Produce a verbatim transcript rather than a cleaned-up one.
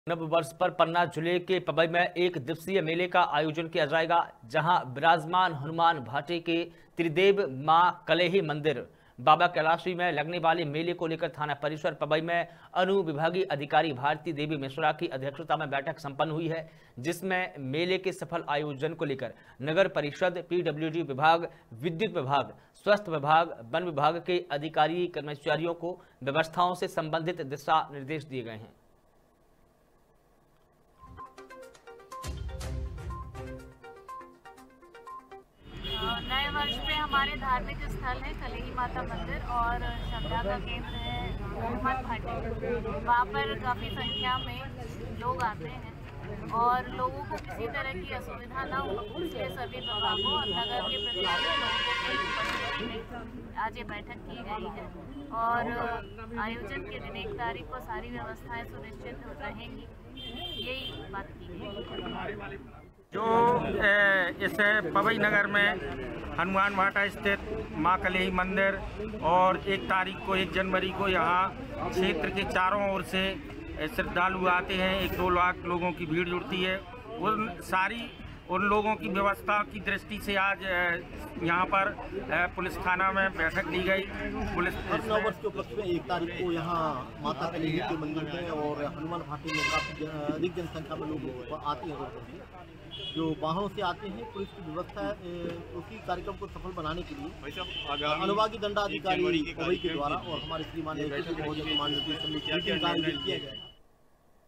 नव वर्ष पर पन्ना जिले के पबई में एक दिवसीय मेले का आयोजन किया जाएगा, जहां विराजमान हनुमान भाटे के त्रिदेव मां कलेही मंदिर बाबा कैलाशी में लगने वाले मेले को लेकर थाना परिसर पबई में अनुविभागीय अधिकारी भारती देवी मिश्रा की अध्यक्षता में बैठक संपन्न हुई है, जिसमें मेले के सफल आयोजन को लेकर नगर परिषद, पीडब्ल्यूडी विभाग, विद्युत विभाग, स्वास्थ्य विभाग, वन विभाग के अधिकारी कर्मचारियों को व्यवस्थाओं से संबंधित दिशा निर्देश दिए गए हैं। नए वर्ष पे हमारे धार्मिक स्थल है कलेही माता मंदिर और श्रद्धा का केंद्र है हनुमान भाटे। वहाँ पर काफ़ी संख्या में लोग आते हैं और लोगों को किसी तरह की असुविधा ना हो, इसलिए सभी विभागों और नगर के प्रशासनिक लोगों की उपस्थिति में आज ये बैठक की गई है और आयोजन के दिन एक तारीख को सारी व्यवस्थाएं सुनिश्चित रहेंगी, यही बात की गई। जो इस पबई नगर में हनुमान भाटा स्थित मां कलेही मंदिर और एक तारीख को एक जनवरी को यहाँ क्षेत्र के चारों ओर से श्रद्धालु आते हैं। एक दो लाख लोगों की भीड़ जुड़ती है। उन सारी उन लोगों की व्यवस्था की दृष्टि से आज यहाँ पर पुलिस थाना में बैठक ली गई। पुलिस नौ वर्ष के उपलक्ष्य में एक तारीख को यहाँ माता कलेही के मंदिर में और हनुमान भाटे में काफी अधिक जनसंख्या में लोग आते हैं। जो वाहनों से आते हैं, पुलिस की व्यवस्था उसी कार्यक्रम को सफल बनाने के लिए अनुविभागीय दंडाधिकारी पबई के द्वारा और हमारे श्रीमान महानिदेशक मीटिंग का आयोजन किया गया है।